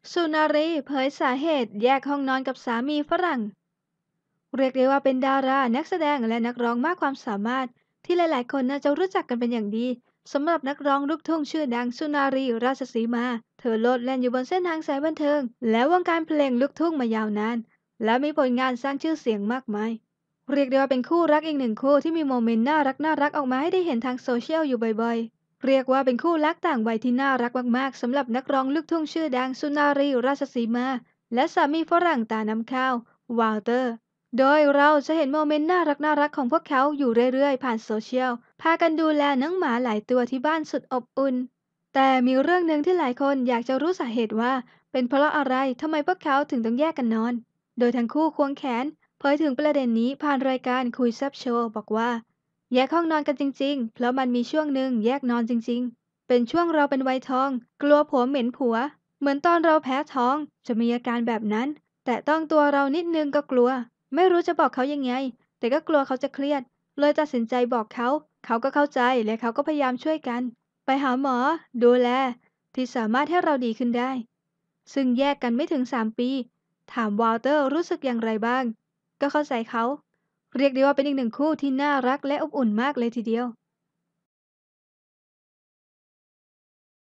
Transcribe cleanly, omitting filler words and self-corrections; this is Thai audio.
สุนารีเผยสาเหตุแยกห้องนอนกับสามีฝรั่งเรียกได้ว่าเป็นดารานักแสดงและนักร้องมากความสามารถที่หลายๆคนน่าจะรู้จักกันเป็นอย่างดีสำหรับนักร้องลูกทุ่งชื่อดังสุนารีราชสีมาเธอโลดแล่นอยู่บนเส้นทางสายบันเทิงและวงการเพลงลูกทุ่งมายาวนานและมีผลงานสร้างชื่อเสียงมากมายเรียกได้ว่าเป็นคู่รักอีกหนึ่งคู่ที่มีโมเมนต์น่ารักออกมาให้ได้เห็นทางโซเชียลอยู่บ่อยๆ เรียกว่าเป็นคู่รักต่างวัยที่น่ารักมากๆสำหรับนักร้องลูกทุ่งชื่อดังสุนารีราชสีมาและสามีฝรั่งตาน้ำข้าววาลเตอร์โดยเราจะเห็นโมเมนต์น่ารักของพวกเขาอยู่เรื่อยๆผ่านโซเชียลพากันดูแลน้องหมาหลายตัวที่บ้านสุดอบอุ่นแต่มีเรื่องหนึ่งที่หลายคนอยากจะรู้สาเหตุว่าเป็นเพราะอะไรทำไมพวกเขาถึงต้องแยกกันนอนโดยทั้งคู่ควงแขนเผยถึงประเด็นนี้ผ่านรายการคุยแซบโชว์บอกว่า แยกห้องนอนกันจริงๆ เพราะมันมีช่วงหนึ่งแยกนอนจริงๆ เป็นช่วงเราเป็นวัยทอง กลัวผัวเหม็นผัว เหมือนตอนเราแพ้ท้องจะมีอาการแบบนั้น แต่ต้องตัวเรานิดนึงก็กลัว ไม่รู้จะบอกเขายังไง แต่ก็กลัวเขาจะเครียด เลยตัดสินใจบอกเขา เขาก็เข้าใจและเขาก็พยายามช่วยกัน ไปหาหมอ ดูแล ที่สามารถให้เราดีขึ้นได้ ซึ่งแยกกันไม่ถึง3 ปี ถามวอลเตอร์รู้สึกอย่างไรบ้าง ก็เข้าใจเขา เรียกได้ว่าเป็นอีกหนึ่งคู่ที่น่ารักและอบอุ่นมากเลยทีเดียว